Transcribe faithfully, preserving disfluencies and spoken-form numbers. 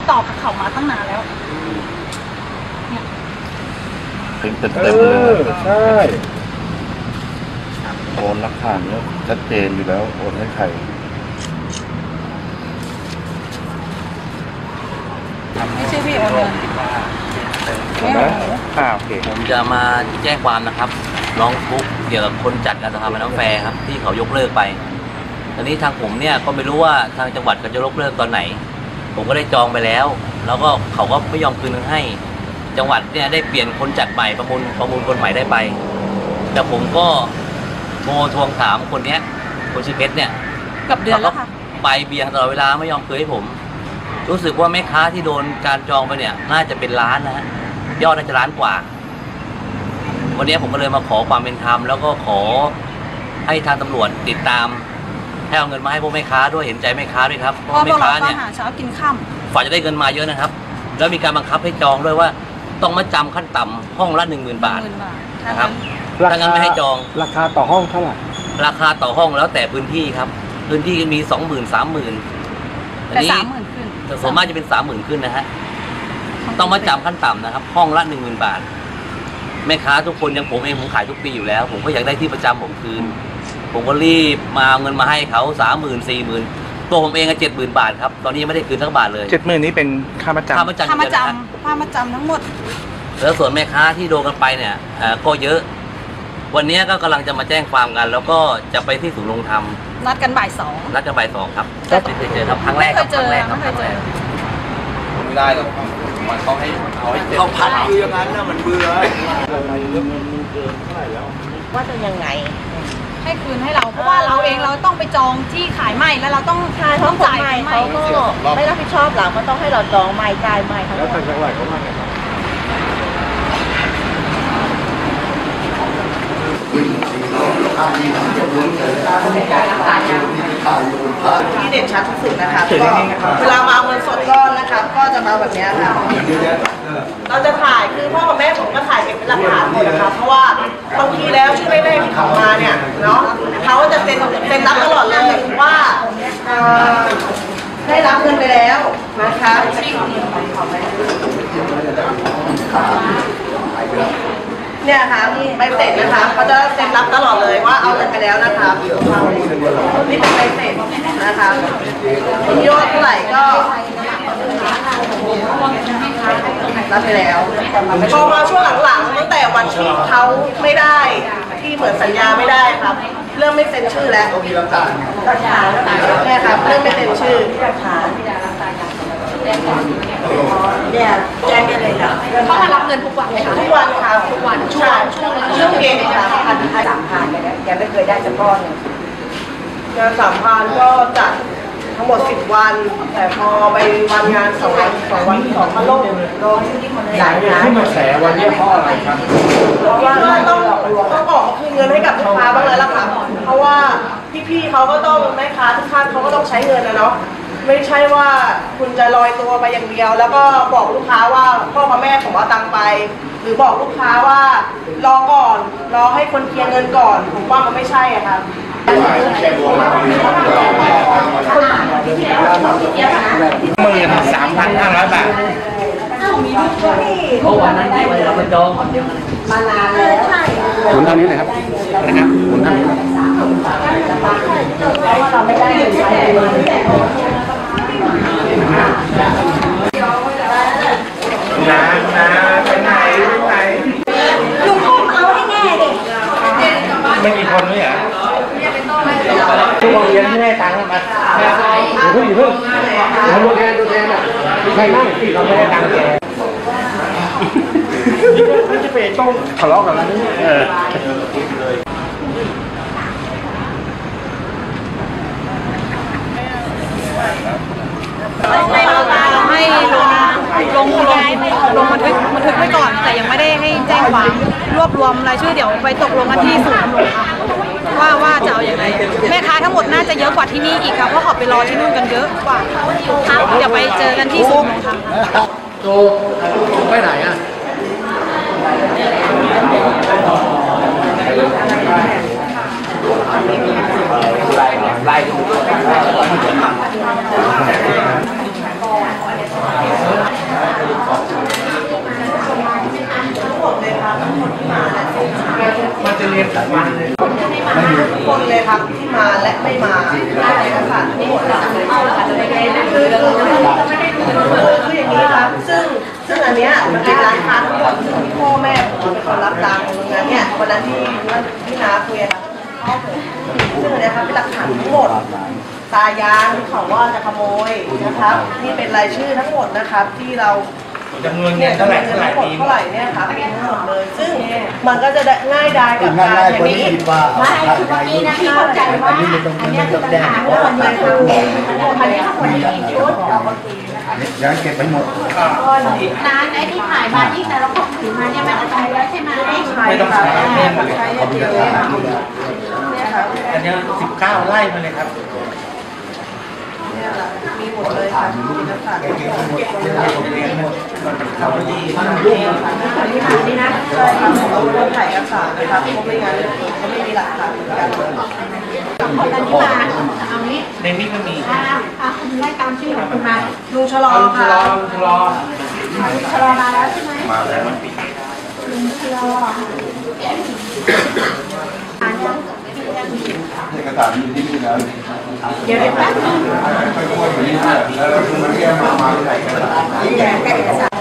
ตอบกับเขามาตั้งนานแล้วเป็นเต็มเต็มเลยนะใช่โอนหลักฐานเนี่ยชัดเจนอยู่แล้วโอนให้ใครไม่ใช่พี่โอนเงินนะอ่าโอเคผมจะมาแจ้งความนะครับร้องทุกข์เกี่ยวกับคนจัดการสะพานน้ำแฟร์ครับที่เขายกเลิกไปตอนนี้ทางผมเนี่ยก็ไม่รู้ว่าทางจังหวัดเขาจะยกเลิกตอนไหนผมก็ได้จองไปแล้วแล้วก็เขาก็ไม่ยอมคืนเงินให้จังหวัดเนี่ยได้เปลี่ยนคนจัดใหม่ประมูลประมูลคนใหม่ได้ไปแต่ผมก็โมทวงถามคนเนี้ยคนชื่อเพชรเนี่ยกับเดือนแล้วค่ะไปเบียงตลอดเวลาไม่ยอมคืนให้ผมรู้สึกว่าแม่ค้าที่โดนการจองไปเนี่ยน่าจะเป็นล้านนะฮะยอดน่าจะล้านกว่าวันนี้ผมก็เลยมาขอความเป็นธรรมแล้วก็ขอให้ทางตำรวจติดตามให้เอาเงินมาให้พวกแม่ค้าด้วยเห็นใจแม่ค้าด้วยครับเพราะแม่ค้าเนี่ยหาเช้ากินค่ำฝ่ายจะได้เงินมาเยอะนะครับแล้วมีการบังคับให้จองด้วยว่าต้องมาจำขั้นต่ำห้องละหนึ่งหมื่นบาทนะครับถ้างั้นไม่ให้จองราคาต่อห้องเท่าไหร่ราคาต่อห้องแล้วแต่พื้นที่ครับพื้นที่มีสองหมื่นสามหมื่นแต่สามหมื่นขึ้นแต่ส่วนมากจะเป็นสามหมื่นขึ้นนะฮะต้องมาจำขั้นต่ำนะครับห้องละหนึ่งหมื่นบาทแม่ค้าทุกคนอย่างผมเองผมขายทุกปีอยู่แล้วผมก็อยากได้ที่ประจำผมคืนผมก็รีบมาเอาเงินมาให้เขาสามหมื่นสี่หมื่นตัวผมเองก็เจ็ดหมื่นบาทครับตอนนี้ยังไม่ได้คืนสักบาทเลยเจ็ดหมื่นนี้เป็นค่ามาจำค่ามาจำค่ามาจำค่ามาจำทั้งหมดแล้วส่วนแม่ค้าที่โดนกันไปเนี่ยก็เยอะวันนี้ก็กำลังจะมาแจ้งความกันแล้วก็จะไปที่ศูนย์ลงธรรมนัดกันบ่ายสองนัดกันบ่ายสองครับก็เคยเจอครับครั้งแรกครับครั้งแรกครับครั้งแรกไม่ได้หรอกมันเขาให้เขาให้เขาพัดอยู่อย่างนั้นนะมันเบื่อว่าจะยังไงให้คืนให้เราเพราะว่าเราเองเราต้องไปจองที่ขายใหม่แล้วเราต้องใช่ต้องจ่ายใหม่เขาก็ไม่รับผิดชอบเราก็ต้องให้เราจองใหม่จ่ายใหม่แล้วทางจังหวัดเขาว่าไงครับที่เด่นชัดที่สุดนะคะก็เวลามาเงินสดก้อนนะคะก็จะมาแบบนี้ค่ะเราจะถ่ายคือพ่อกับแม่ผมก็ถ่ายเก็บเป็นหลักฐานหมดนะคะเพราะว่าบางทีแล้วชื่อเลขที่เขามาเนี่ยเนาะเขาจะเซ็นเซ็นรับตลอดเลยว่าได้รับเงินไปแล้วนะคะเนี่ยค่ะใบเสร็จนะคะเขาจะเซ็นรับตลอดเลยว่าเอาเงินไปแล้วนะคะนี่เป็นใบเสร็จนะคะยอดเท่าไหร่ก็รับไปแล้วพอมาช่วงหลังๆตั้งแต่วันที่เขาไม่ได้ที่เหมือนสัญญาไม่ได้ครับเริ่มไม่เซ็นชื่อแล้วเนี่ยครับเริ่มไม่เซ็นชื่อเนี่ยแจ้งได้เลยค่ะเขามารับเงินทุกวันไหมคะทุกวันค่ะทุกวันช่วงช่วงเย็นค่ะพันสามพันยังไม่เคยได้สักก้อนงานสามพันก็จัดทั้งหมดสิบวันแต่พอไปวันงานสองวันสองวันสองพันโลกโดนหลายงานที่มาแฉวันนี้เพราะอะไรครับเพราะว่าต้องต้องออกคืนเงินให้กับลูกค้าบ้างแล้วล่ะค่ะเพราะว่าพี่ๆเขาก็ต้องแม่ค้าทุกท่านเขาก็ต้องใช้เงินนะเนาะไม่ใช่ว่าคุณจะลอยตัวไปอย่างเดียวแล้วก็บอกลูกค้าว่าพ่อกับแม่ผมเอาตังค์ไปหรือบอกลูกค้าว่ารอก่อนรอให้คนเคลียร์เงินก่อนผมว่ามันไม่ใช่อ่ะค่ะหมื่นสามพันห้าร้อยบาทเพราะวันนั้นที่เราไปจองมานานแล้วใช่หมุนเท่านี้เลยครับนะครับหมุนเท่านี้เพราะว่าเราไม่ได้เงินใช้นะนะไปไหนไปไหนลุงพ่อเอาให้แน่ดิไม่มีคนเลยเหรอทุกโรงเรียนที่ได้ตังค์มาอย่าเพิ่งอย่าเพิ่งเราดูแทนดูแทนอ่ะใครนั่งเราไม่ได้ตังค์แกไม่จะเป็นต้องทะเลาะกันแล้วนี่เออให้ลงลงลงลงบันทึกบันทึกไว้ก่อนแต่ยังไม่ได้ให้แจ้งความรวบรวมรายชื่อเดี๋ยวไปตกลงกันที่ศูนย์ดำรงธรรมว่าว่าจะเอาอย่างไรแม่ค้าทั้งหมดน่าจะเยอะกว่าที่นี่อีกครับเพราะเขาไปรอที่นู่นกันเยอะกว่าเดี๋ยวไปเจอกันที่ศูนย์ดำรงธรรมโจไปไหนอ่ะไล่หมดเลยครับทั้งหมดที่มาและส่งมามันจะเรียนสายวันเลยทุกคนเลยครับที่มาและไม่มาได้เอกสารทั้งหมดคือคือคืออย่างนี้ครับซึ่งซึ่งอันเนี้ยมันเป็นร้านค้าทั้งหมดซึ่งพ่อแม่ผมเป็นคนรับตังค์งานเนี้ยวันนั้นที่ที่น้าคุยครับซึ่งอันเนี้ยครับเป็นหลักฐานทั้งหมดตายางที่เขาว่าจะขโมยนะครับนี่เป็นรายชื่อทั้งหมดนะครับที่เราจำนวนเงินเท่าไหร่เท่าไหร่ทั้งหมดมีเท่าไหร่เนี่ยครับมีทั้งหมดเลย ซึ่งมันก็จะได้ง่ายดายกับการอย่างนี้ไม่คือเมื่อกี้นะพี่เข้าใจว่าอันนี้คือปัญหาว่าคนไม่รู้อันนี้เขาควรจะมีชุดออกมาตีนะคะเดี๋ยวเก็บไปหมดนานไอ้ที่ถ่ายมาที่แต่ละคนถือมาเนี่ยไม่เอาไปแล้วใช่ไหมไม่ต้องใช้แน่หมดเลยใช้อย่างเดียวเลยเนี่ยครับอันนี้สิบเก้าไร่มาเลยครับเนี่ยแหละมีหมดเลยค่ะมีเอกสารเก็บหมดเก็บหมดเลยผมเรียนหมดทำดีทำดีอันนี้ทำนี่นะใช่ครับเราต้องถ่ายเอกสารนะครับเพราะไม่งั้นเขาไม่มีหลักฐานเหมือนกันคนอันนี้มาเอานี้ในนี้ก็มีอ่าอ่าคุณไล่ตามชื่อของคุณมาลุงชะลอเอาชะค่ะลอชะลอชะลอมาแล้วใช่ไหมมาแล้วมันลุงชะลออ่านยังเอกสารอยู่ที่นี่แล้วเดี๋ยวเดี๋ยวแป๊บนึงค่อยๆพูดอยู่นี่แล้วคุณมาเรียกมามาที่ไหนกันแกะเอกสาร